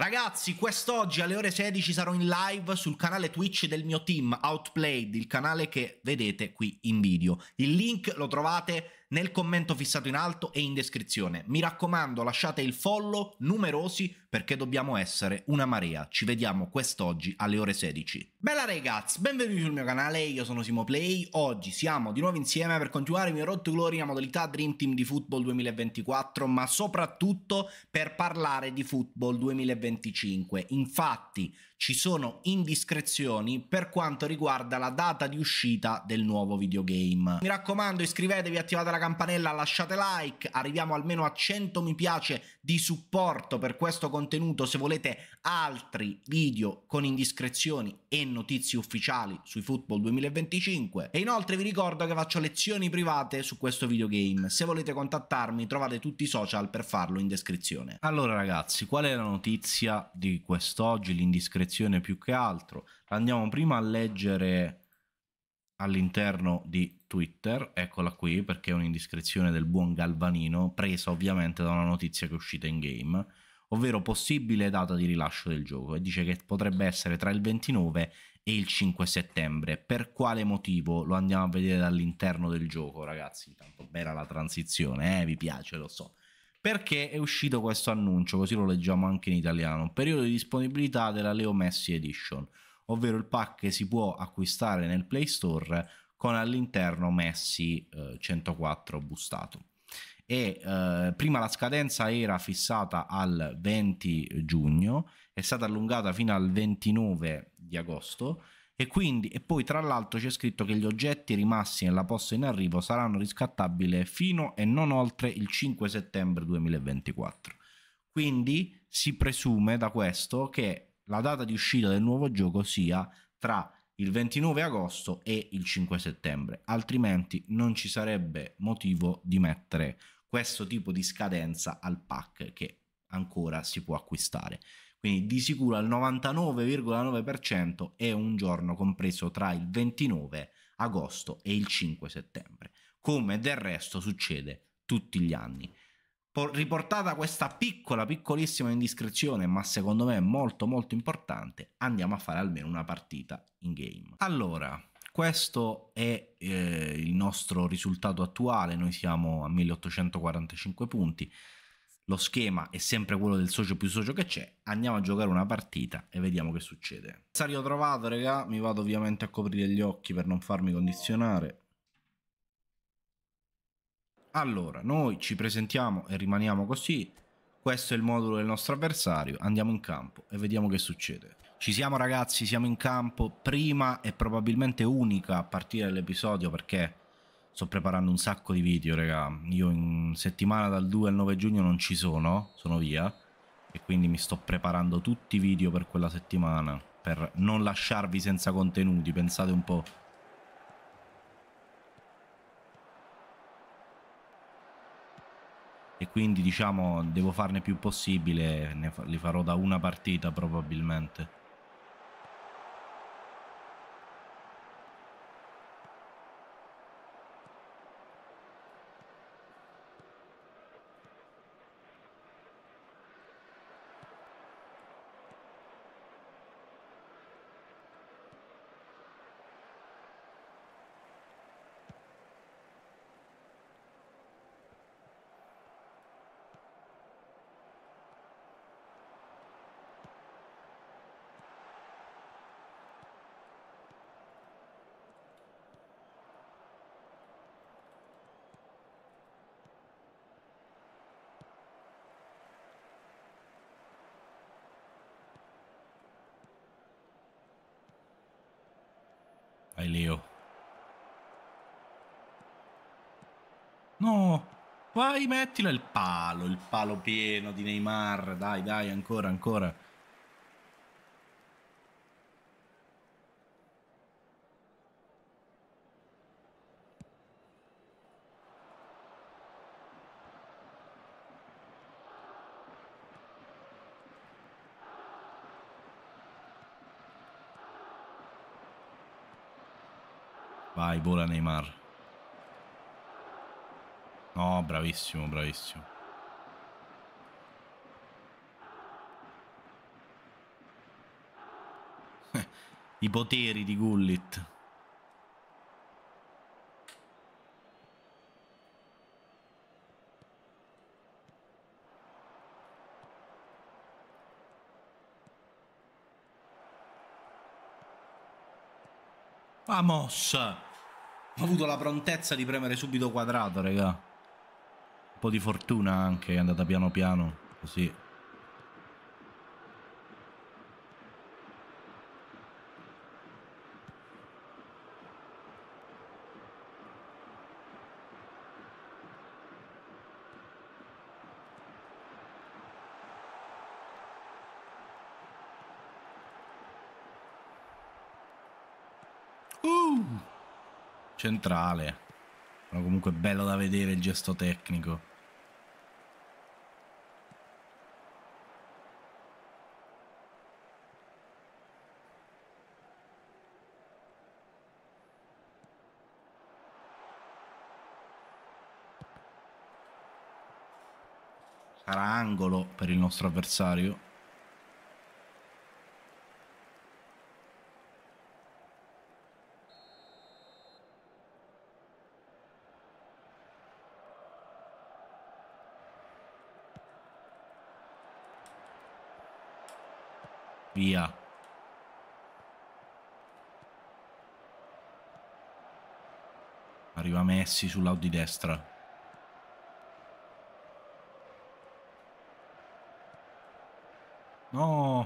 Ragazzi, quest'oggi alle ore 16 sarò in live sul canale Twitch del mio team Outplayed, il canale che vedete qui in video. Il link lo trovate nel commento fissato in alto e in descrizione. Mi raccomando, lasciate il follow numerosi perché dobbiamo essere una marea. Ci vediamo quest'oggi alle ore 16. Bella ragazzi, benvenuti sul mio canale, io sono Simoplay. Oggi siamo di nuovo insieme per continuare il mio Road to Glory nella modalità Dream Team di Football 2024, ma soprattutto per parlare di Football 2025. Infatti ci sono indiscrezioni per quanto riguarda la data di uscita del nuovo videogame. Mi raccomando, iscrivetevi, attivate la campanella, lasciate like, arriviamo almeno a 100 mi piace di supporto per questo contenuto se volete altri video con indiscrezioni e notizie ufficiali sui Football 2025. E inoltre vi ricordo che faccio lezioni private su questo videogame. Se volete contattarmi trovate tutti i social per farlo in descrizione. Allora ragazzi, qual è la notizia di quest'oggi, l'indiscrezione più che altro? Andiamo prima a leggere all'interno di Twitter, eccola qui perché è un'indiscrezione del buon Galvanino, presa ovviamente da una notizia che è uscita in game, ovvero possibile data di rilascio del gioco, e dice che potrebbe essere tra il 29 e il 5 settembre. Per quale motivo? Lo andiamo a vedere dall'interno del gioco, ragazzi. Intanto bella la transizione, vi piace, lo so. Perché è uscito questo annuncio, così lo leggiamo anche in italiano: periodo di disponibilità della Leo Messi Edition, ovvero il pack che si può acquistare nel Play Store con all'interno Messi 104 boostato. E prima la scadenza era fissata al 20 giugno, è stata allungata fino al 29 di agosto. E poi tra l'altro c'è scritto che gli oggetti rimasti nella posta in arrivo saranno riscattabili fino e non oltre il 5 settembre 2024. Quindi si presume da questo che la data di uscita del nuovo gioco sia tra il 29 agosto e il 5 settembre, altrimenti non ci sarebbe motivo di mettere questo tipo di scadenza al pack che ancora si può acquistare. Quindi di sicuro al 99,9% è un giorno compreso tra il 29 agosto e il 5 settembre, come del resto succede tutti gli anni. Riportata questa piccolissima indiscrezione, ma secondo me molto importante, andiamo a fare almeno una partita in game. Allora, questo è il nostro risultato attuale, noi siamo a 1845 punti. Lo schema è sempre quello del socio più socio che c'è. Andiamo a giocare una partita e vediamo che succede. Sarò trovato, raga. Mi vado ovviamente a coprire gli occhi per non farmi condizionare. Allora, noi ci presentiamo e rimaniamo così. Questo è il modulo del nostro avversario. Andiamo in campo e vediamo che succede. Ci siamo ragazzi, siamo in campo. Prima e probabilmente unica a partire dall'episodio, perché sto preparando un sacco di video, raga. Io in settimana dal 2 al 9 giugno non ci sono via. E quindi mi sto preparando tutti i video per quella settimana, per non lasciarvi senza contenuti, pensate un po'. E quindi diciamo devo farne più possibile, li farò da una partita probabilmente. Vai Leo. No, vai, mettila il palo pieno di Neymar, dai, ancora. Vai, vola Neymar. No, bravissimo. i poteri di Gullit. Vamos! Ho avuto la prontezza di premere subito quadrato, raga. Un po' di fortuna anche, è andata piano piano, così. Centrale. Però comunque bello da vedere il gesto tecnico. Sarà angolo per il nostro avversario. Via. Arriva Messi sull'out di destra. No.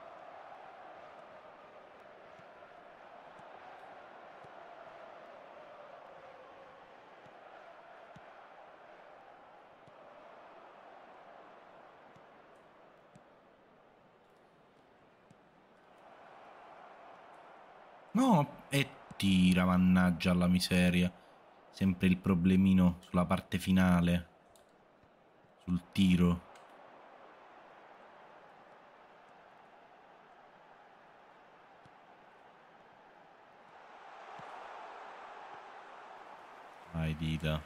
No. E tira, mannaggia alla miseria. Sempre il problemino sulla parte finale. Sul tiro. Vai, dita.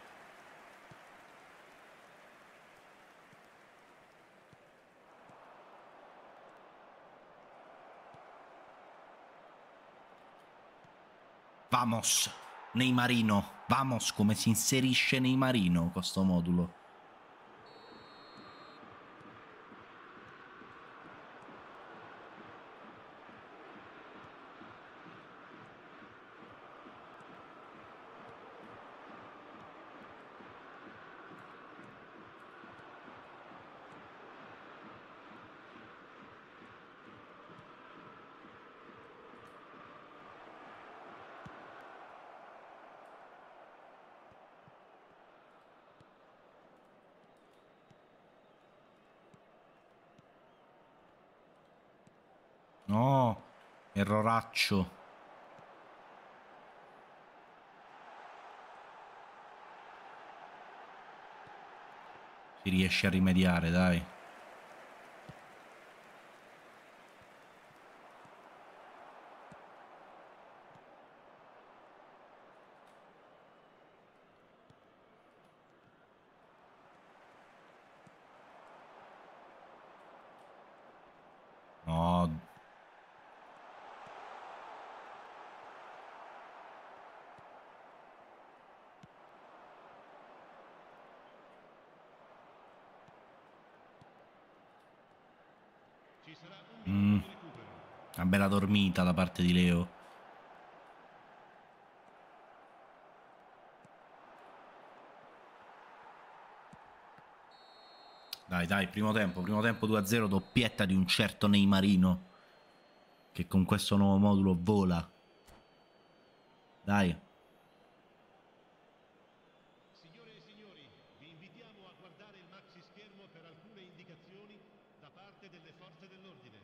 Vamos, Neymarino. Vamos, come si inserisce Neymarino con sto modulo. No, erroraccio. Si riesce a rimediare, dai. No. Una bella dormita da parte di Leo. Dai, dai, primo tempo 2-0, doppietta di un certo Neymarino, che con questo nuovo modulo vola. Dai. Signore e signori, vi invitiamo a guardare il maxi schermo per alcune indicazioni da parte delle forze dell'ordine.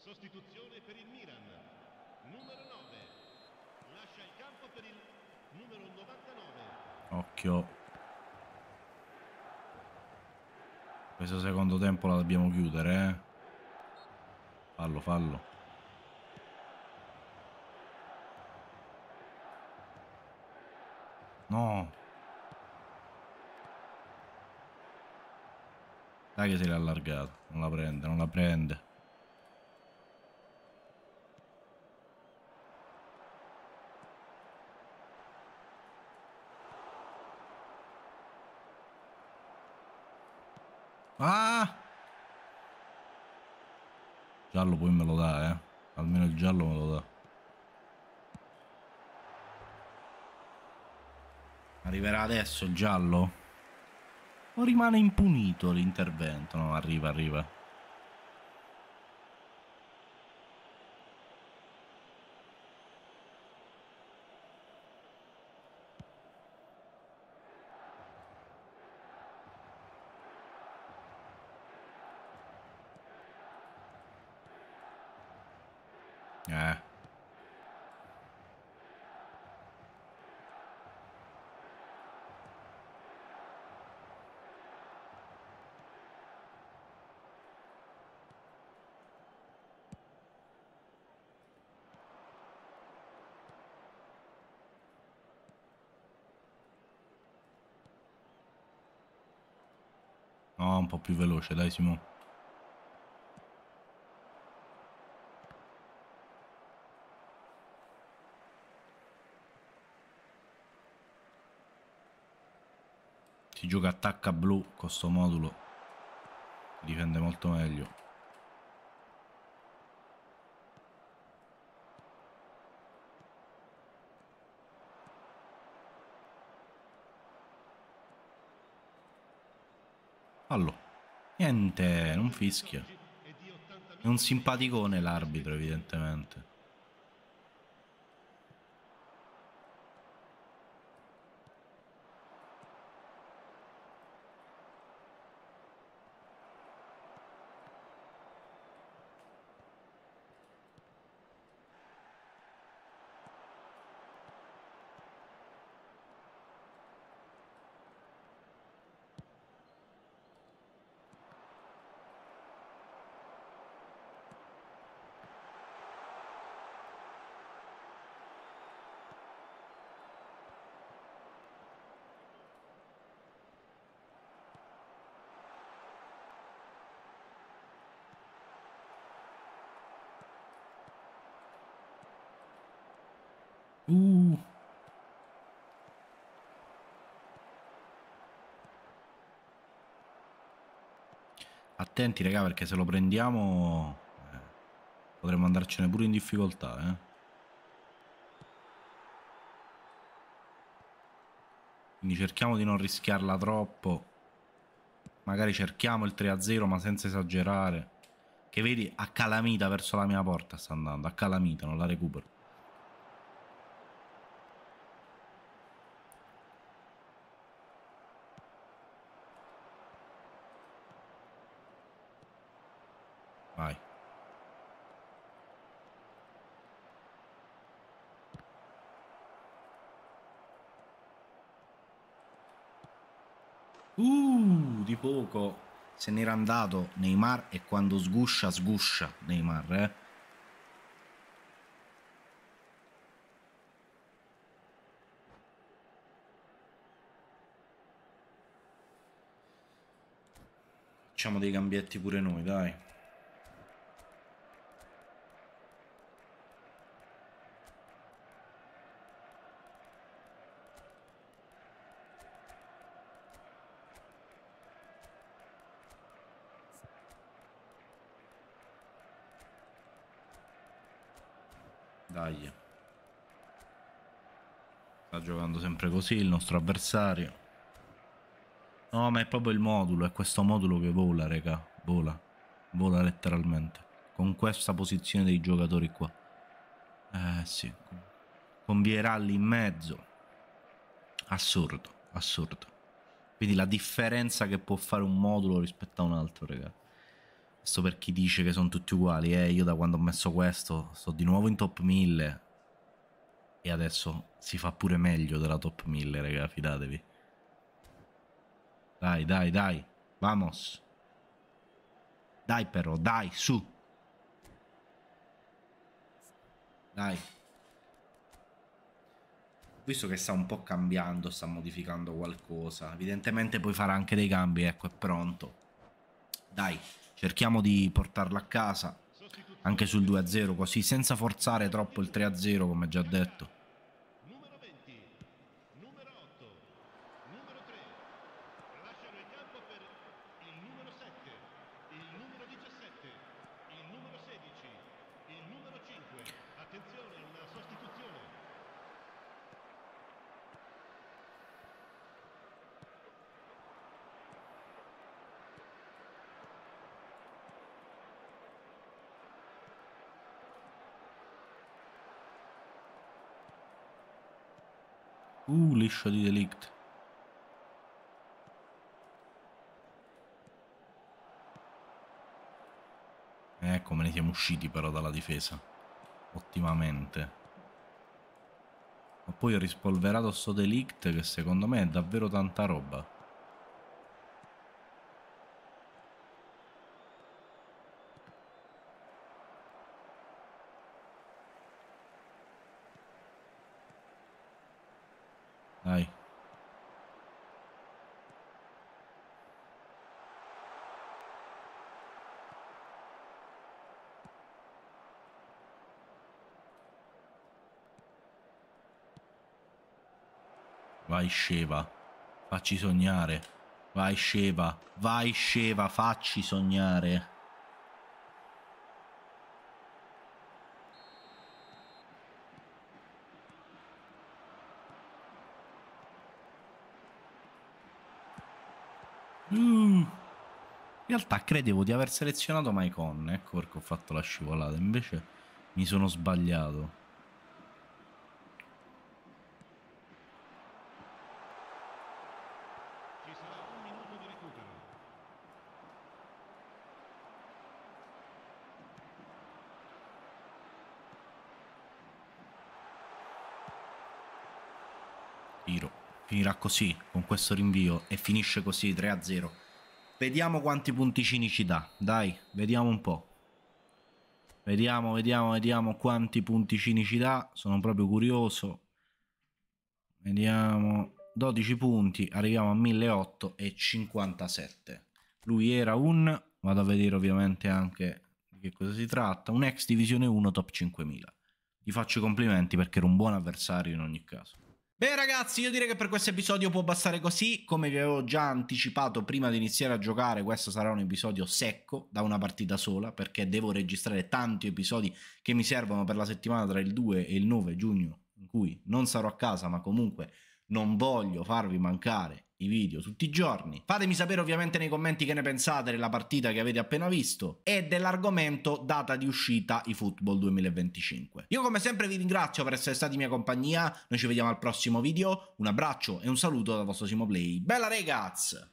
Sostituzione per il Milan. Numero 9. Lascia il campo per il numero 99. Occhio. Questo secondo tempo la dobbiamo chiudere, eh. Fallo, fallo. No. Dai che se l'ha allargato. Non la prende, non la prende. Ah! Giallo poi me lo dà, eh. Almeno il giallo me lo dà. Arriverà adesso il giallo? O rimane impunito l'intervento? No, arriva, arriva. Eh. No, un po' più veloce, dai Simo. Si gioca attacca blu con sto modulo. Difende molto meglio. Fallo. Niente, non fischia. È un simpaticone l'arbitro, evidentemente. Uh. Attenti, raga, perché se lo prendiamo potremmo andarcene pure in difficoltà, eh. Quindi cerchiamo di non rischiarla troppo. Magari cerchiamo il 3-0, ma senza esagerare. Che vedi, a calamita verso la mia porta sta andando. A calamita, non la recupero. Vai. Di poco. Se n'era andato Neymar e quando sguscia, sguscia Neymar, eh. Facciamo dei cambietti pure noi, dai. Dai. Sta giocando sempre così il nostro avversario. No, ma è proprio il modulo, è questo modulo che vola, raga. Vola. Vola letteralmente. Con questa posizione dei giocatori qua. Sì. Con Vieira lì in mezzo. Assurdo, assurdo. Quindi la differenza che può fare un modulo rispetto a un altro, raga. Questo per chi dice che sono tutti uguali, io da quando ho messo questo sto di nuovo in top 1000 e adesso si fa pure meglio della top 1000, raga, fidatevi. Dai, dai, dai, vamos. Dai però, dai, su. Dai. Visto che sta un po' cambiando, sta modificando qualcosa. Evidentemente poi farà anche dei cambi, ecco, è pronto. Dai, cerchiamo di portarla a casa. Anche sul 2-0, così, senza forzare troppo il 3-0, come già detto. Numero 20, numero 8, numero 3. Lasciano il campo per il numero 7, il numero 17, il numero 16, il numero 5. Attenzione, una sostituzione. Liscio di De Ligt. Come ne siamo usciti però dalla difesa. Ottimamente. Ma poi ho rispolverato sto De Ligt che secondo me è davvero tanta roba. Dai. Vai Sceva, facci sognare. Vai Sceva, facci sognare. In realtà credevo di aver selezionato Maicon, ecco perché ho fatto la scivolata, invece mi sono sbagliato. Ci sarà un minuto di recupero. Finirà così, con questo rinvio, e finisce così 3-0. Vediamo quanti punticini ci dà, dai, vediamo un po'. Vediamo quanti punticini ci dà, sono proprio curioso. Vediamo, 12 punti, arriviamo a 1857. Lui era vado a vedere ovviamente anche di che cosa si tratta, un ex Divisione 1 top 5000. Gli faccio i complimenti perché era un buon avversario in ogni caso. Beh ragazzi, io direi che per questo episodio può bastare così. Come vi avevo già anticipato prima di iniziare a giocare, questo sarà un episodio secco da una partita sola, perché devo registrare tanti episodi che mi servono per la settimana tra il 2 e il 9 giugno, in cui non sarò a casa, ma comunque non voglio farvi mancare i video tutti i giorni. Fatemi sapere ovviamente nei commenti che ne pensate della partita che avete appena visto e dell'argomento data di uscita eFootball 2025. Io come sempre vi ringrazio per essere stati in mia compagnia, noi ci vediamo al prossimo video, un abbraccio e un saluto dal vostro Simoplay. Bella ragazzi!